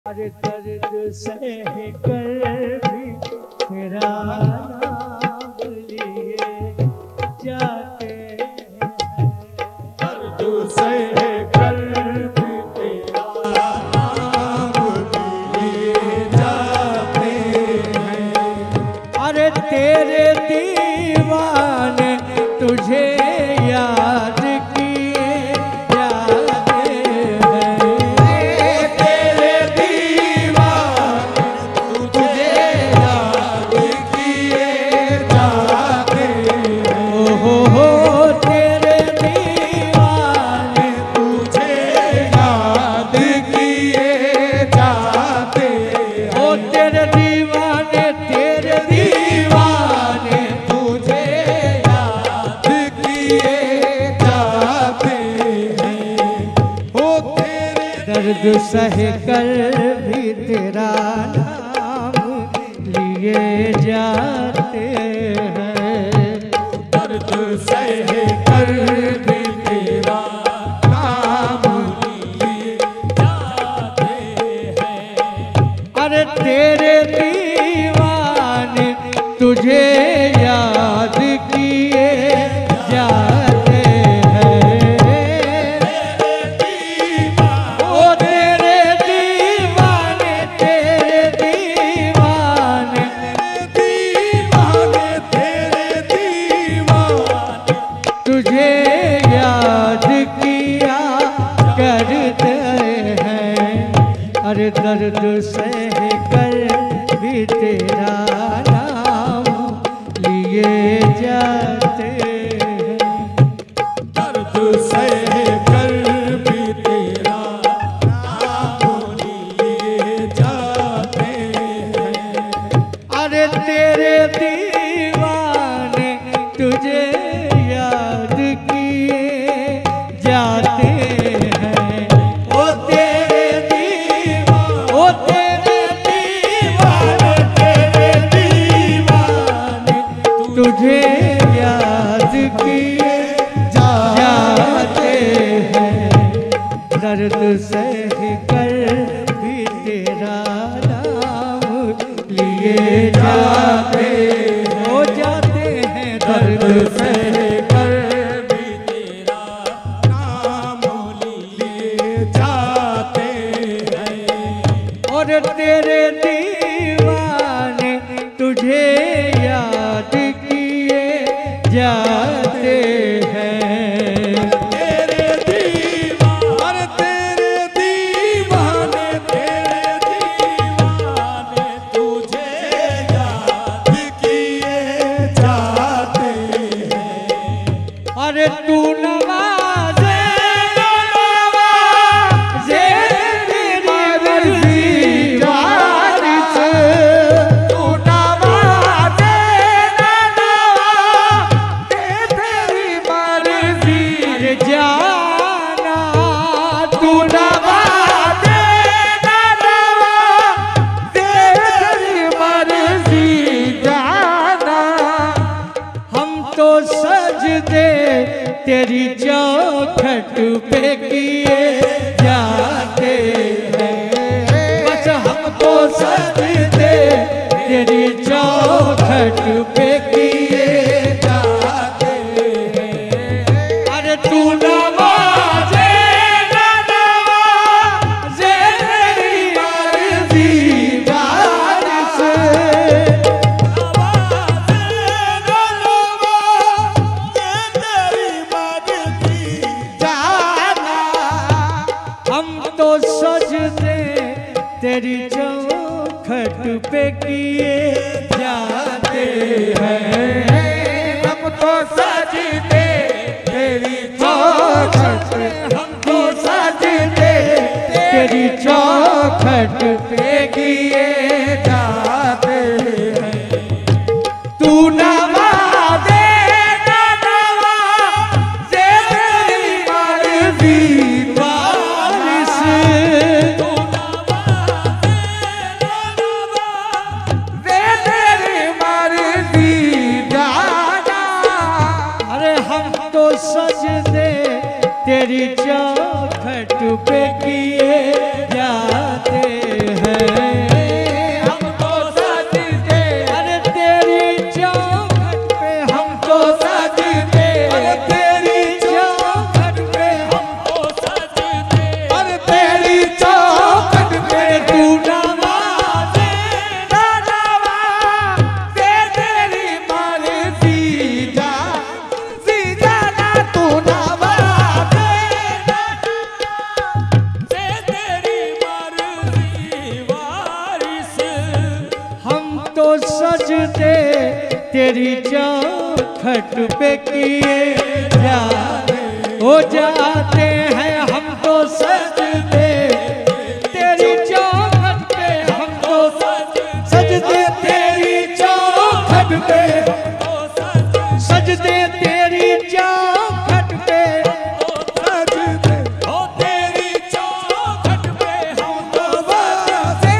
अरे दर्द सह कर भी तेरा नाम लिए जाते हैं, दर्द सह कर भी तेरा नाम लिए जाते हैं। अरे तेरे दीवाने तुझे याद किए जाते हैं, तेरे दीवाने तुझे याद किए जाते हैं। हो तेरे दीवाने तुझे याद किए जाते हैं। ओ तेरे दीवाने तुझे याद किए जाते हैं। ओ तेरे दर्द सह कर भी तेरा नाम लिए जाते हैं। दर्द सह कर भी तेरा नाम लिए जाते हैं। अरे तेरे दीवाने तुझे याद किए जाते हैं। ओ तेरे दीवाने तेरे दीवाने तुझे याद किया करते हैं। अरे दर्द सह कर भी तेरा नाम लिए जाते हैं। दर्द सह कर भी तेरा नाम लिए जाते हैं। अरे तेरे दीवाने तुझे याद किए जाते हैं। ओ तेरे दीवाने तुझे याद किए जाते हैं। दर्द सह कर भी तेरा नाम लिए जाते हो जाते हैं। दर्द सह कर भी तेरा नाम लिए जाते हैं। और तेरे दीवाने तुझे याद किए जाते हैं। तेरे दीवाने तुझे याद किए जाते हैं। अरे तू नवाजे तेरी मर्जी वारिस, तू नवाजे तेरी मर्जी अरे जाना तू नवाजे तेरी मर्जी जाना। हम तो सजदे तेरी चौखट पे किए जाते हैं। बस हम तो सजदे तेरी चौखट पे किए जाते हैं। अरे तू नवाजे तेरी मर्जी वारिस, हम तो सजदे तेरी चौखट पे किए जाते हैं। हम तो सजदे तेरी चौखट हम तो सजदे तेरी चौखट पे किए जाते हैं। तू नवाजे तेरी मर्जी वारिस, तेरी मर्जी जाना। अरे हम तो सजदे तेरी चौखट पे किए जाते सजदे तेरी चौखट पे किए हो जाते हैं हम तो सजदे तेरी चौखट पे, हम तो सजदे तेरी चौखट पे, सजदे तेरी चौखट पे, सजदे हो तेरी चौखट पे हम नवाज़े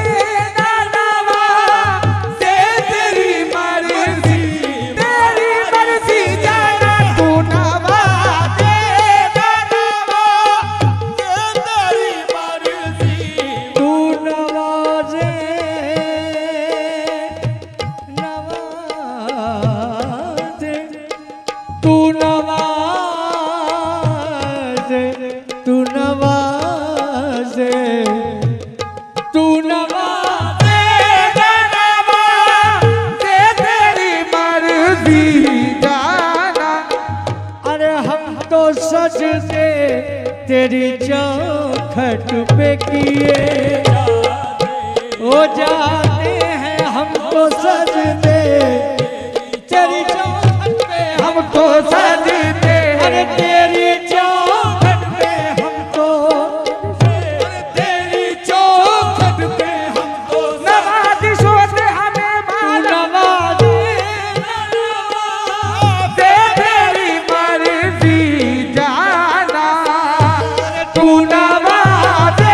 नवाज़े तेरी मर्जी जाना तू नवाज़े तेरी मर्जी तू नवाज़े नवाज़े तू नवाज़े तू नवाज़े तू नवाज़े नवाज़े तेरी मर्जी जाना। अरे हम तो सजदे तेरी चौखट पे किए हो जाते हैं हम तो सजदे तेरी चौखट पे, हम तो सजदे अरे तेरी चौखट पे हम तो, तेरी चौखट पे हम तो नवाज़ी सोते हमें नवाज़े नवाज़े तेरी मर्जी जाना तू नवाज़े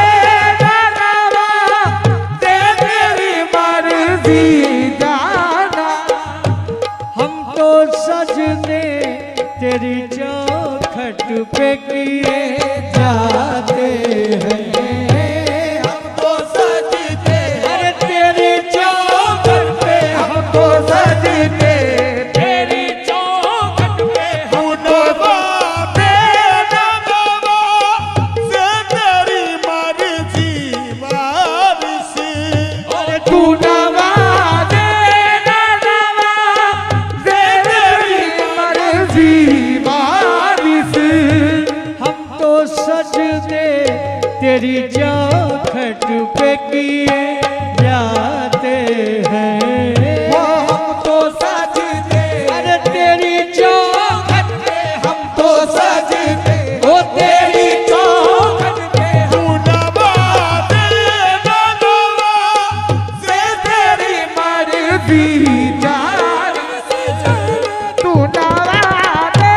नवाज़े तेरी मर्जी जाना। हम तो सजदे तेरी चौखट पे किए जाते हैं हम तो सजदे अरे तेरी चौखट पे हम तो सजदे तेरी चौखट पे हम नवाज़े नवाज़े तेरी मर्जी वारिस। अरे तू नवाज़े नवाज़े तेरी मर्जी वारिस। हम तो सजदे तेरी चौखट पे किए जाते हैं हम तो सजदे अरे तेरी चौखट पे, हम तो सजदे हो तेरी चौखट पे तू नवाज़े नवाज़े तेरी मर्जी जाना तू नवाज़े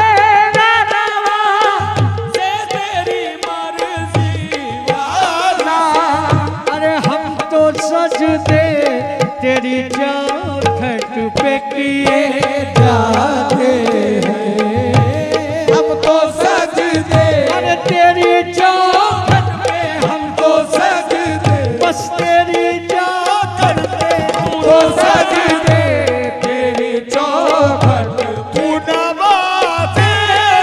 नवाज़े तेरी मर्जी वाला। अरे हम तो सजदे तेरी चौखट पे किए जाते हैं हम तो सजदे अरे तेरी चौखट पे हम तो सजदे बस तेरी चौखट पे तो सजदे तेरी चौखट तू नवाज़े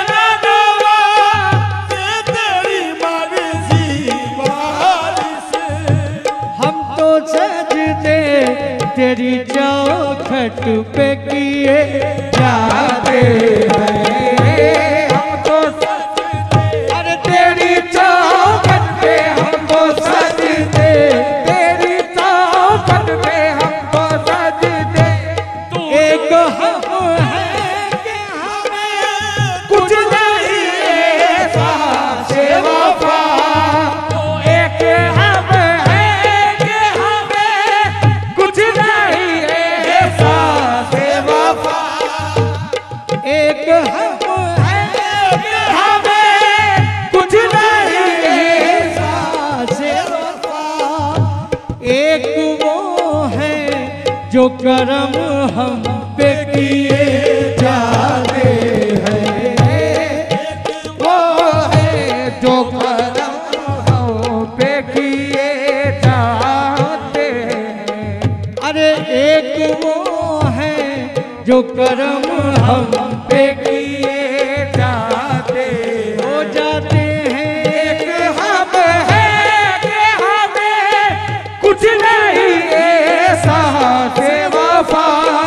नवाज़े तेरी मर्जी वारिस। हम तो सजदे तेरी चौखट पे किए जाते हैं हम तो सजदे अरे तेरी चौखट पे हम तो सजदे तेरी चौखट पे हम तो सजदे। एक हम हैं कि हमें कुछ नहीं ऐसा से वफा एक हम हैं कि हमें कुछ नहीं ऐसा से वफा। एक हम हैं कि हमें कुछ नहीं ऐसा से वफा, एक वो है जो करम हम पे किए जाते हैं वो है जो करम हम पे किए जाते हैं। अरे एक वो है जो करम हम पे किए जाते हो जाते हैं एक हम हैं कि हमें कुछ नहीं ऐसा से वफा।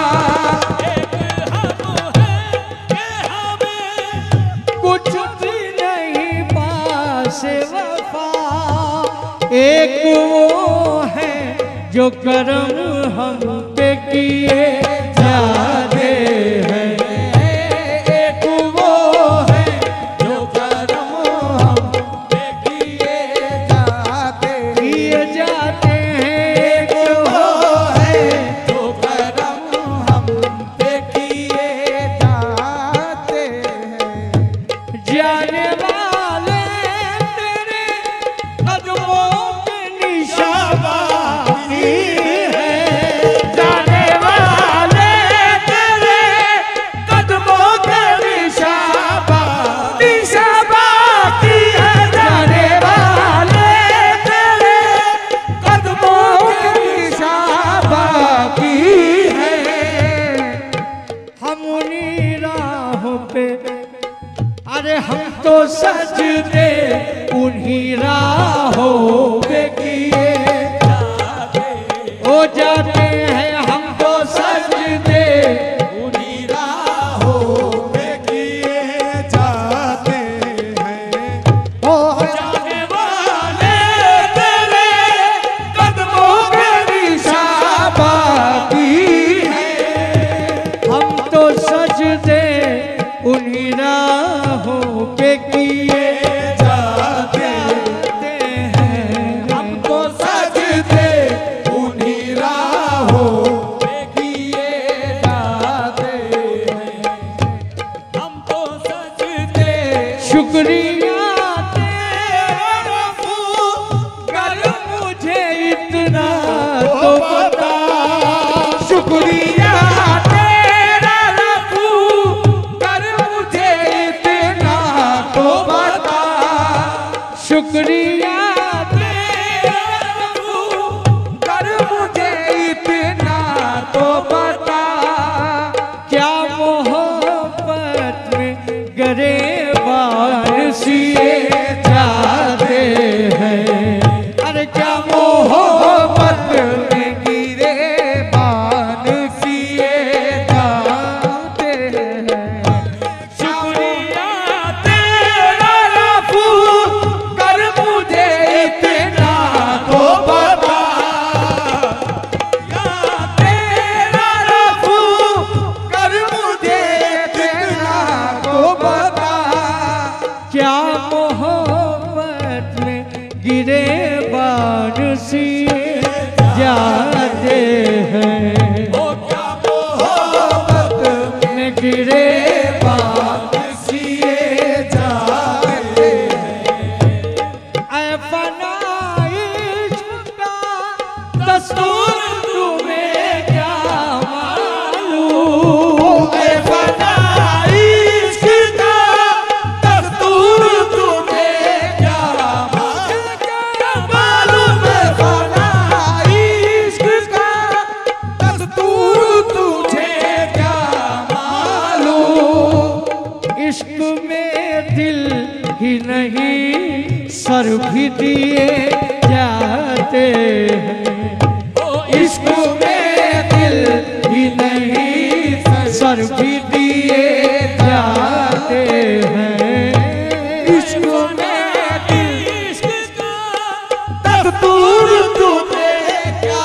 कुछ भी नहीं पास वफा, एक वो है जो करम हम पे किए इतना तो बता। शुक्रिया तेरा रब्बू कर मुझे इतना तो बता। शुक्रिया तेरा रब्बू कर मुझे इतना तो बता। क्या मोहब्बत में गरेबान सिए जाते हैं। अरे क्या मोहब्बत में गिरेबान सिए जाते हैं। शुक्रिया तेरा रब्बू कर मुझे इतना तो बता। या तेरा रब्बू कर मुझे इतना तो बता। क्या मोहब्बत में गिरेबान सिए जाते हैं। ओ क्या मोहब्बत में गिरेबान सिए जाते हैं। ऐ फना इश्क का दस्तूर तुम्हें क्या मालूम। ऐ फना इश्क का दस्तूर तुम्हें क्या मालूम। फना इश्क का दस्तूर तुझे क्या मालूम। इश्क में दिल ही नहीं सर भी दिए जाते हैं। इश्क में दिल ही नहीं सर भी दिए जाते हैं। इश्क में दिल दस्तूर तुम्हें क्या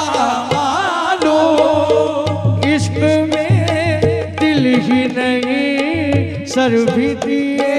मालूम। इश्क में दिल ही नहीं सर भी दिए